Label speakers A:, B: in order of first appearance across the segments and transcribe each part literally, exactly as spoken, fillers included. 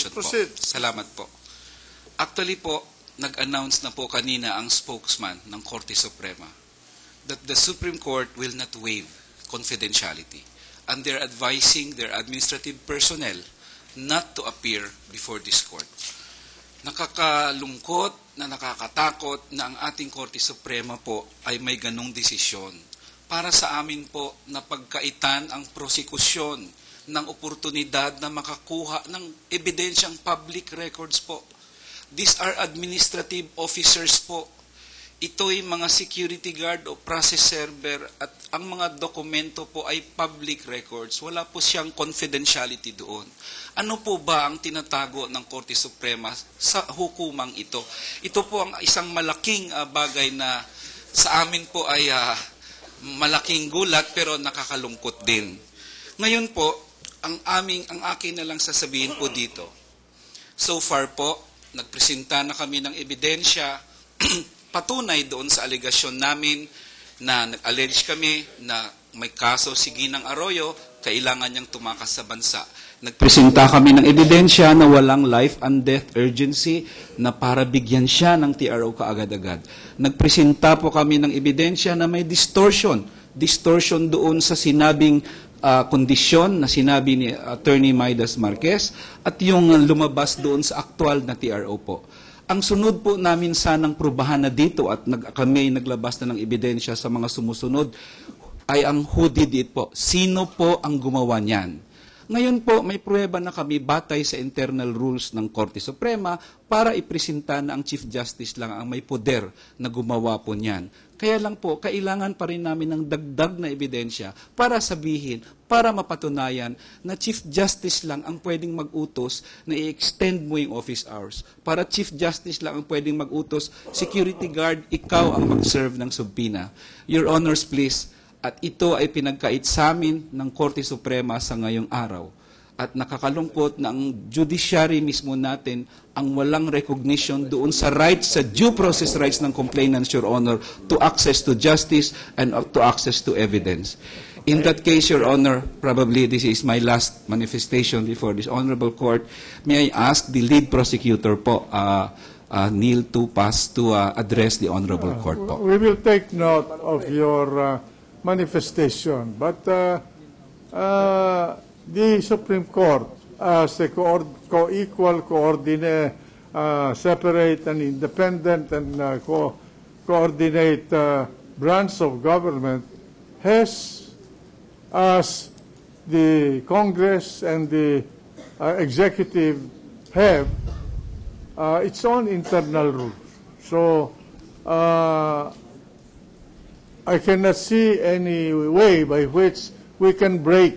A: question po.
B: Proceed.
A: Salamat po. Actually po, nag-announce na po kanina ang spokesman ng Korte Suprema that the Supreme Court will not waive confidentiality. And they're advising their administrative personnel not to appear before this court. Nakakalungkot na nakakatakot na ang ating Korte Suprema po ay may ganong desisyon. Para sa amin po na pagkaitan ang prosekusyon ng oportunidad na makakuha ng ebidensyang public records po. These are administrative officers po. Ito'y mga security guard o process server at ang mga dokumento po ay public records. Wala po siyang confidentiality doon. Ano po ba ang tinatago ng Korte Suprema sa hukumang ito? Ito po ang isang malaking uh, bagay na sa amin po ay uh, malaking gulat pero nakakalungkot din. Ngayon po, ang aming ang akin na lang sasabihin po dito. So far po, nagpresenta na kami ng ebidensya patunay doon sa alegasyon namin na nag-allege kami na may kaso si Ginang Arroyo, kailangan niyang tumakas sa bansa. Nagpresenta kami ng ebidensya na walang life and death urgency na para bigyan siya ng T R O kaagad-agad. Nagpresenta po kami ng ebidensya na may distortion. Distortion doon sa sinabing uh, kondisyon na sinabi ni Attorney Maidas Marquez at yung lumabas doon sa aktual na T R O po. Ang sunod po namin sanang prubahan na dito at nag, kami naglabas na ng ebidensya sa mga sumusunod ay ang who did it po. Sino po ang gumawa niyan? Ngayon po, may pruweba na kami batay sa internal rules ng Korte Suprema para ipresenta na ang Chief Justice lang ang may poder na gumawa po niyan. Kaya lang po, kailangan pa rin namin ng dagdag na ebidensya para sabihin, para mapatunayan na Chief Justice lang ang pwedeng mag-utos na i-extend mo yung office hours. Para Chief Justice lang ang pwedeng mag-utos, security guard, ikaw ang mag-serve ng subpoena. Your Honors, please. At ito ay pinagkait sa amin ng Korte Suprema sa ngayong araw. At nakakalungkot na ang judiciary mismo natin ang walang recognition doon sa rights, sa due process rights ng complainants, Your Honor, to access to justice and to access to evidence. In that case, Your Honor, probably this is my last manifestation before this honorable court. May I ask the lead prosecutor po, uh, uh, Neil Tupas, to uh, address the honorable court po.
B: We will take note of your uh, manifestation, but uh, uh, the Supreme Court, as a co-equal, co coordinate, uh, separate and independent and uh, co coordinate uh, branch of government, has, as the Congress and the uh, executive have, uh, its own internal rules. So, uh, I cannot see any way by which we can break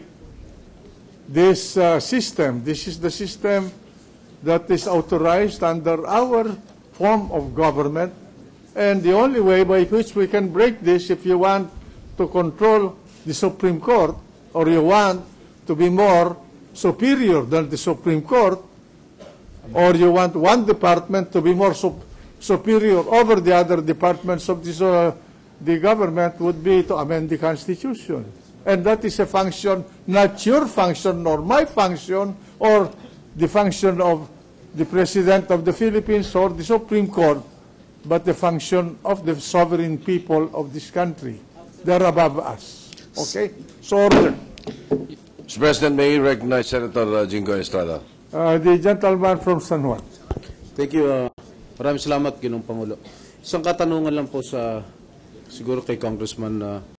B: this uh, system. This is the system that is authorized under our form of government. And the only way by which we can break this, if you want to control the Supreme Court, or you want to be more superior than the Supreme Court, or you want one department to be more sup superior over the other departments of this uh, the government, would be to amend the Constitution. And that is a function, not your function, nor my function, or the function of the President of the Philippines or the Supreme Court, but the function of the sovereign people of this country. They're above us. Okay? So order.
C: Mister President, may I recognize Senator uh, Jingo Estrada?
B: Uh, the gentleman from San Juan.
D: Thank you. Uh, maraming salamat, Ginoong Pangulo. Isang katanungan lang po sa siguro kay Congressman uh,